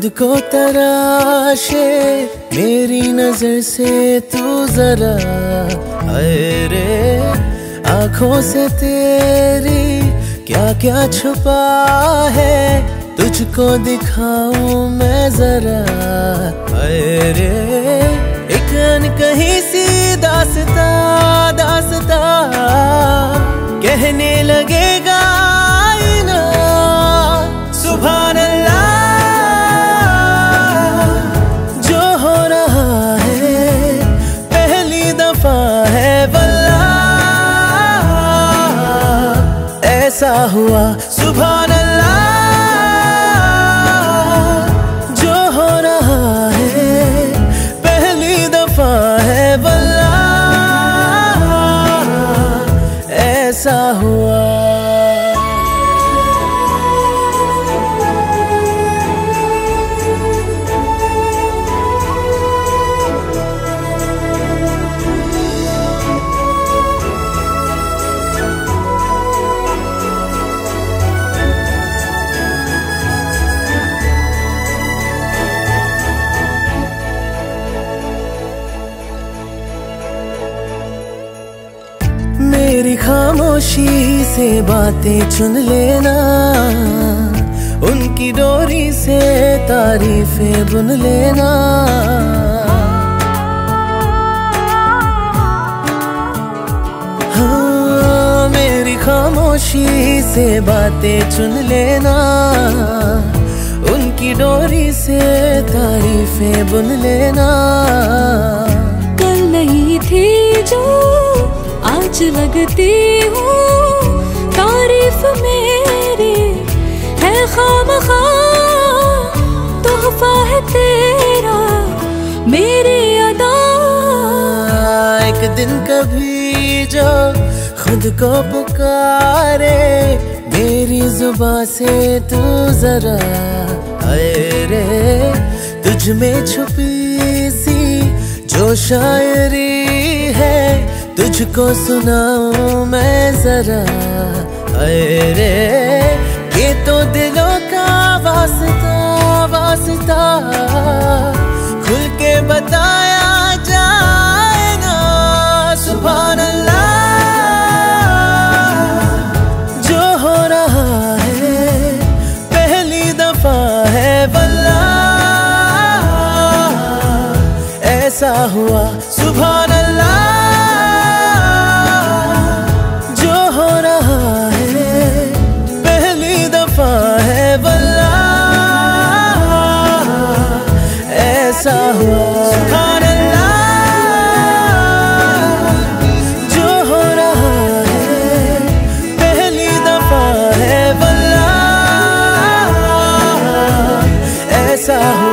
को तराशे मेरी नजर से तू जरा, अरे आंखों से तेरी क्या क्या छुपा है, तुझको दिखाऊं मैं जरा, अरे एक अनकही सी दास्ता दास्ता कहने लगेगा आईना सुभान अल्लाह। जो हो रहा है पहली दफा है वल्लाह, ऐसा हुआ सुभान अल्लाह। जो हो रहा है पहली दफा है वल्लाह, ऐसा हुआ। मेरी खामोशी से बातें चुन लेना, उनकी डोरी से तारीफें बुन लेना। हाँ, मेरी खामोशी से बातें चुन लेना, उनकी डोरी से तारीफें बुन लेना। कल नहीं थी जो आज लगती हूँ, तारीफ मेरी है खामखा, तोहफा है तेरा मेरी अदा। एक दिन कभी जो खुद को पुकारे मेरी जुबां से तू जरा, अरे तुझ में छुपी सी जो शायरी है तुझको सुनाऊं मैं जरा, अरे ये तो दिलों का वास्ता वास्ता खुल के बताया जाए ना सुभान अल्लाह। जो हो रहा है पहली दफा है वल्लाह, ऐसा हुआ सुभान अल्लाह। ऐसा हुआ सुभान अल्लाह। जो हो रहा है पहली दफा है वल्लाह, ऐसा हुआ।